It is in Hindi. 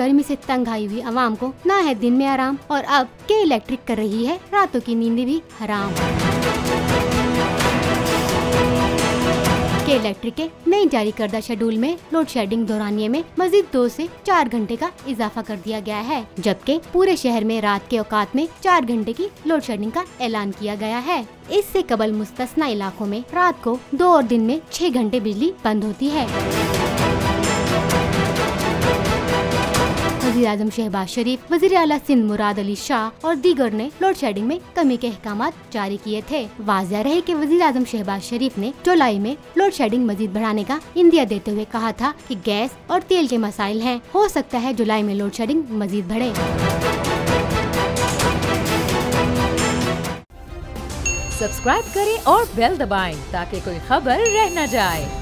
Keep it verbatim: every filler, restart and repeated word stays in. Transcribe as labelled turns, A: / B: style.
A: गर्मी से तंग आई हुई आवाम को ना है दिन में आराम, और अब के इलेक्ट्रिक कर रही है रातों की नींद भी हराम। के इलेक्ट्रिक के नई जारी करदा शेड्यूल में लोड शेडिंग दौरानिये में मजीद दो से चार घंटे का इजाफा कर दिया गया है, जबकि पूरे शहर में रात के औकात में चार घंटे की लोड शेडिंग का ऐलान किया गया है। इससे कबल मुस्तस्ना इलाकों में रात को दो और दिन में छह घंटे बिजली बंद होती है। वज़ीर आज़म शहबाज शरीफ, वज़ीर आला सिंध मुराद अली शाह और दीगर ने लोड शेडिंग में कमी के अहकामात जारी किए थे। वाज़ेह रहे कि वज़ीर आज़म शहबाज शरीफ ने जुलाई में लोड शेडिंग मजीद बढ़ाने का इंदिया देते हुए कहा था कि गैस और तेल के मसाइल हैं, हो सकता है जुलाई में लोड शेडिंग मजीद बढ़े।
B: सब्सक्राइब करें और बेल दबाएं ताकि कोई खबर रह न जाए।